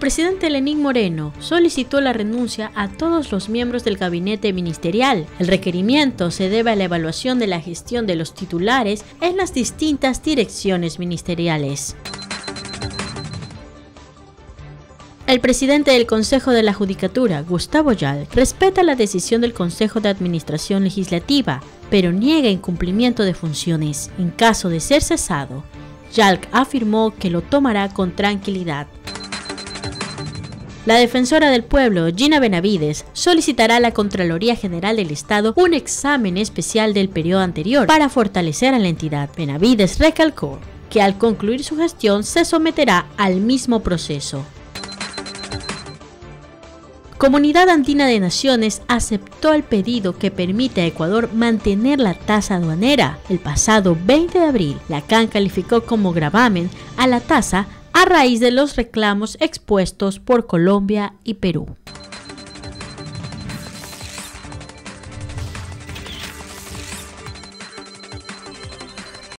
presidente Lenín Moreno solicitó la renuncia a todos los miembros del gabinete ministerial. El requerimiento se debe a la evaluación de la gestión de los titulares en las distintas direcciones ministeriales. El presidente del Consejo de la Judicatura, Gustavo Yalc, respeta la decisión del Consejo de Administración Legislativa, pero niega incumplimiento de funciones. En caso de ser cesado, Yalc afirmó que lo tomará con tranquilidad. La defensora del pueblo, Gina Benavides, solicitará a la Contraloría General del Estado un examen especial del periodo anterior para fortalecer a la entidad. Benavides recalcó que al concluir su gestión se someterá al mismo proceso. Comunidad Andina de Naciones aceptó el pedido que permite a Ecuador mantener la tasa aduanera. El pasado 20 de abril, la CAN calificó como gravamen a la tasa a raíz de los reclamos expuestos por Colombia y Perú.